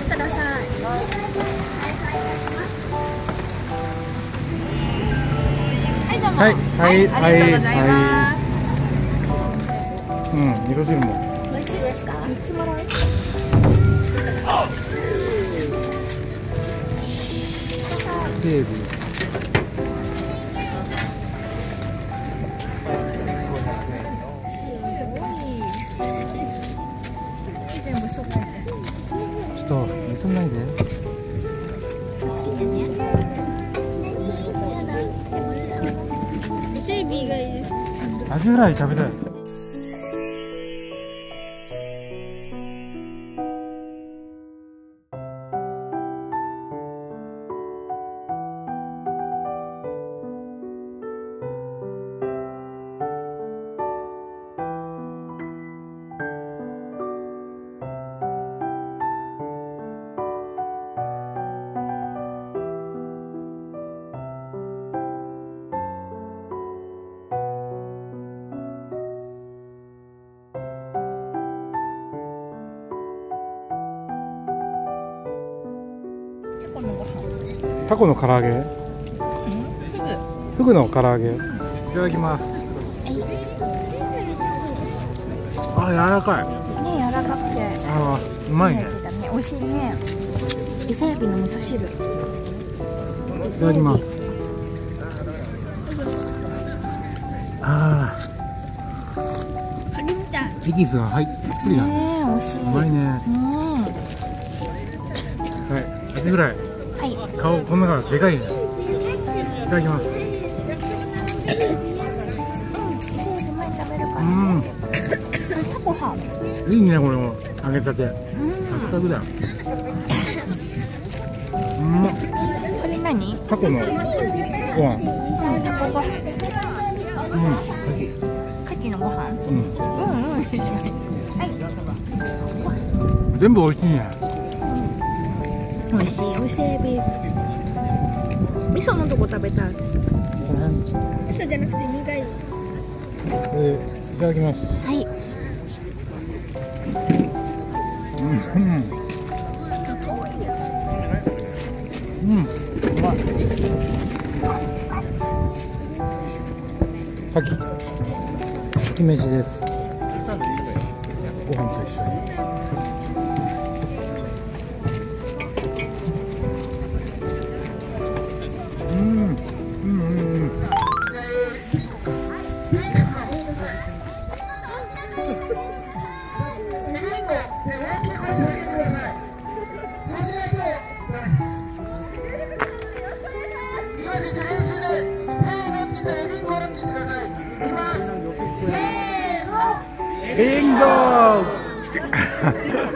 ください。はいどうも。はい、ありがとうございます。 うん、味噌汁も。 美味しいですか？3つもらう。 セーブ。 全部そこやね。 ちょっと盗んないで。 伊勢エビがいいです。 アジフライ食べたい。タコの唐揚げ。フグの唐揚げ。いただきます。あ、柔らかい。 ね、柔らかくて。 あ、うまいね。 美味しいね。伊勢エビの味噌汁。いただきます。ああ。 カニみたい。 エキスが入ってたっぷりだね。 ね、美味しい。 うまいね。はい、アジフライ。 はい。 顔こんなからでかいね。いただきます。うん。 タコさん。 いいね、これも揚げたて。サクサクだよ。うん。 これ何？ タコのご飯。 タコご飯。 うん。 カキのご飯。うん。確かに。はい。 全部美味しいね。 美味しい。お伊勢エビ。味噌のとこ食べたい。味噌じゃなくて苦い。 いただきます。 はい。 うん。うん。うまい。かき飯です。ご飯と一緒に。ビンゴー